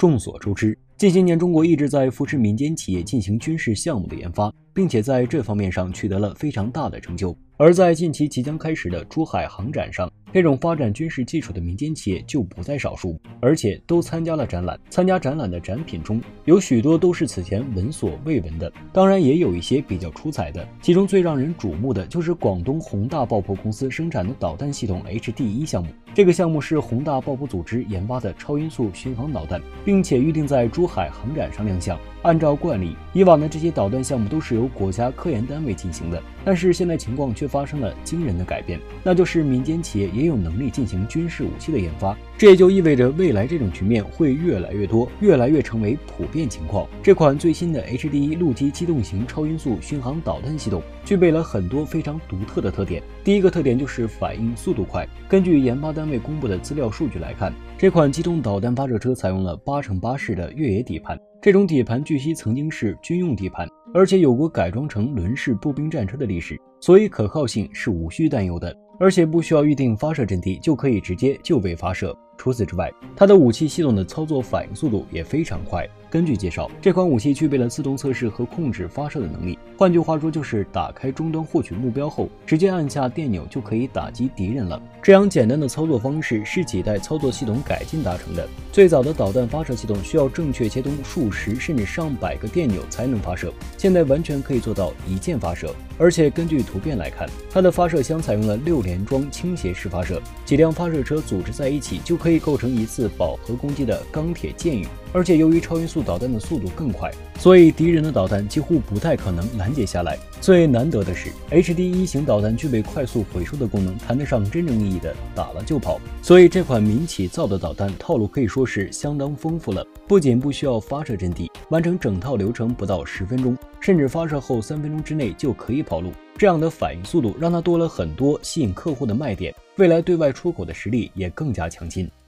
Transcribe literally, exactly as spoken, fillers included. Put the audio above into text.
众所周知，近些年中国一直在扶持民间企业进行军事项目的研发，并且在这方面上取得了非常大的成就。而在近期即将开始的珠海航展上，这种发展军事技术的民间企业就不在少数，而且都参加了展览。参加展览的展品中，有许多都是此前闻所未闻的，当然也有一些比较出彩的。其中最让人瞩目的就是广东宏大爆破公司生产的导弹系统 H D 一 项目。这个项目是宏大爆破组织研发的超音速巡航导弹，并且预定在珠海航展上亮相。按照惯例，以往的这些导弹项目都是由国家科研单位进行的，但是现在情况却发生了惊人的改变，那就是民间企业也有能力进行军事武器的研发。这也就意味着未来这种局面会越来越多，越来越成为普遍情况。这款最新的 H D 一 陆基机动型超音速巡航导弹系统具备了很多非常独特的特点。第一个特点就是反应速度快。根据研发单位公布的资料数据来看，这款机动导弹发射车采用了八乘八式的越野底盘，这种底盘据悉曾经是军用底盘，而且有过改装成轮式步兵战车的历史，所以可靠性是无需担忧的，而且不需要预定发射阵地就可以直接就位发射。除此之外，它的武器系统的操作反应速度也非常快。根据介绍，这款武器具备了自动测试和控制发射的能力，换句话说就是打开终端获取目标后，直接按下电钮就可以打击敌人了。这样简单的操作方式是几代操作系统改进达成的。最早的导弹发射系统需要正确切动数十甚至上百个电钮才能发射，现在完全可以做到一键发射。而且根据图片来看，它的发射箱采用了六连装倾斜式发射，几辆发射车组织在一起就可以构成一次饱和攻击的钢铁箭雨。而且由于超音速导弹的速度更快，所以敌人的导弹几乎不太可能拦截下来。最难得的是 H D 一 型导弹具备快速回收的功能，谈得上真正意义的打了就跑。所以这款民企造的导弹套路可以说是相当丰富了，不仅不需要发射阵地，完成整套流程不到十分钟，甚至发射后三分钟之内就可以跑路。这样的反应速度让它多了很多吸引客户的卖点，未来对外出口的实力也更加强劲。